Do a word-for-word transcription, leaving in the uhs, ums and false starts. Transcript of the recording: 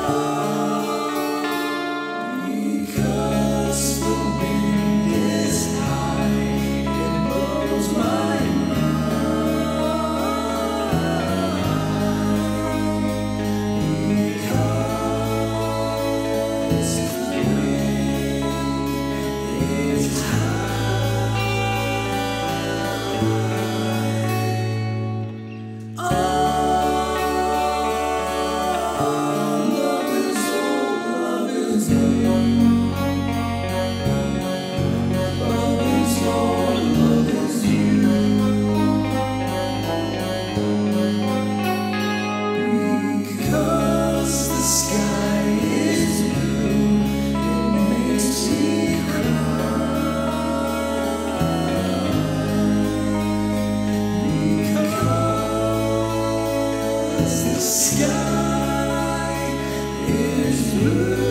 Because the wind is high, it blows my mind. Because the wind is high. Oh, love is all, love is new. Love is all, love is you. Because the sky is blue, it makes me cry. Because the sky is blue.